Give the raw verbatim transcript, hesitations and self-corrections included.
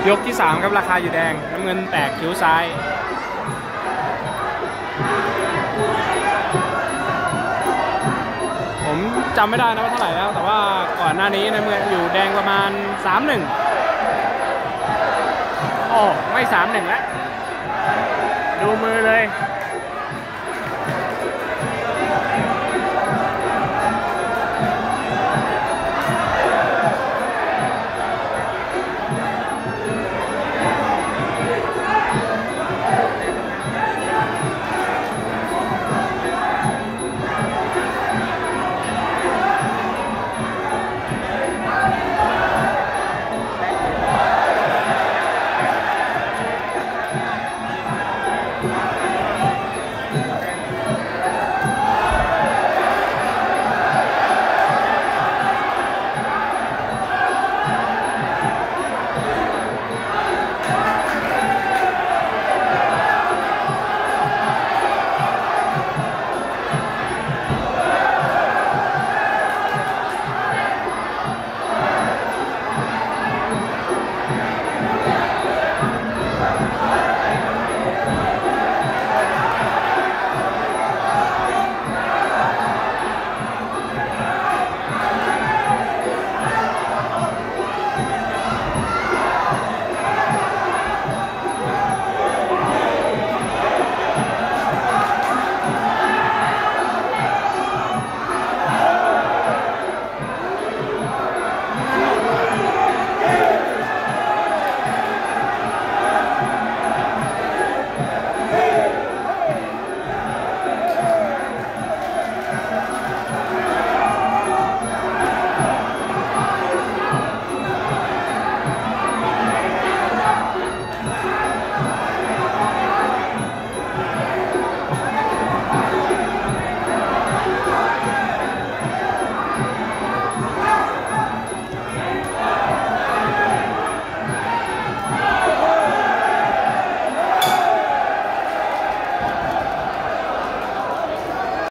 ยกที่สามครับราคาอยู่แดงน้ำเงินแตกคิ้วซ้ายผมจำไม่ได้นะว่าเท่าไหร่แล้วแต่ว่าก่อนหน้านี้น้ำเงินอยู่แดงประมาณ สามหนึ่ง โอ้ไม่ สามหนึ่ง แล้วดูมือเลย